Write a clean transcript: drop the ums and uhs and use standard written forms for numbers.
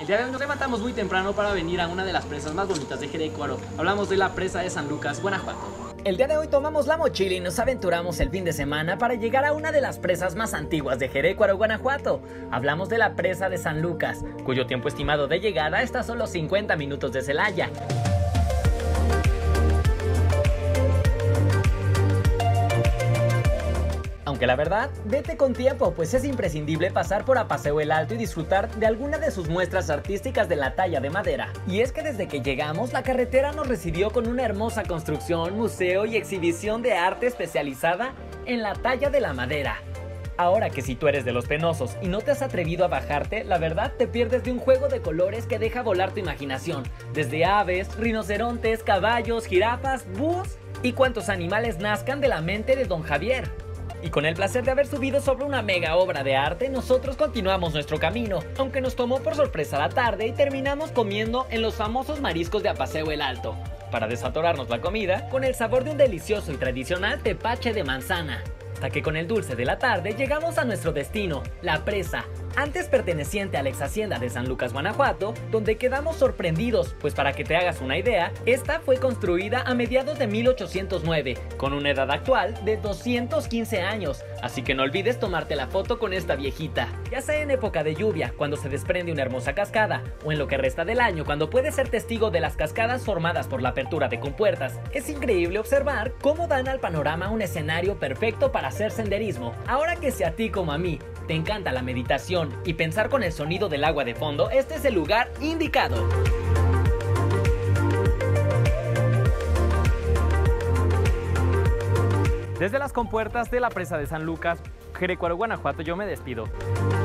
El día de hoy nos levantamos muy temprano para venir a una de las presas más bonitas de Jerecuaro. Hablamos de la presa de San Lucas, Guanajuato. El día de hoy tomamos la mochila y nos aventuramos el fin de semana para llegar a una de las presas más antiguas de Jerecuaro, Guanajuato. Hablamos de la presa de San Lucas, cuyo tiempo estimado de llegada está a solo 50 minutos de Celaya. Aunque la verdad, vete con tiempo, pues es imprescindible pasar por Apaseo el Alto y disfrutar de alguna de sus muestras artísticas de la talla de madera. Y es que desde que llegamos, la carretera nos recibió con una hermosa construcción, museo y exhibición de arte especializada en la talla de la madera. Ahora que si tú eres de los penosos y no te has atrevido a bajarte, la verdad te pierdes de un juego de colores que deja volar tu imaginación. Desde aves, rinocerontes, caballos, jirafas, búhos y cuantos animales nazcan de la mente de Don Javier. Y con el placer de haber subido sobre una mega obra de arte, nosotros continuamos nuestro camino, aunque nos tomó por sorpresa la tarde y terminamos comiendo en los famosos mariscos de Apaseo el Alto, para desatorarnos la comida con el sabor de un delicioso y tradicional tepache de manzana. Hasta que con el dulce de la tarde llegamos a nuestro destino, la presa, antes perteneciente a la ex hacienda de San Lucas, Guanajuato, donde quedamos sorprendidos, pues para que te hagas una idea, esta fue construida a mediados de 1809, con una edad actual de 215 años, así que no olvides tomarte la foto con esta viejita. Ya sea en época de lluvia, cuando se desprende una hermosa cascada, o en lo que resta del año, cuando puedes ser testigo de las cascadas formadas por la apertura de compuertas, es increíble observar cómo dan al panorama un escenario perfecto para hacer senderismo. Ahora que si a ti como a mí te encanta la meditación y pensar con el sonido del agua de fondo, este es el lugar indicado. Desde las compuertas de la presa de San Lucas, Jerecuaro, Guanajuato, yo me despido.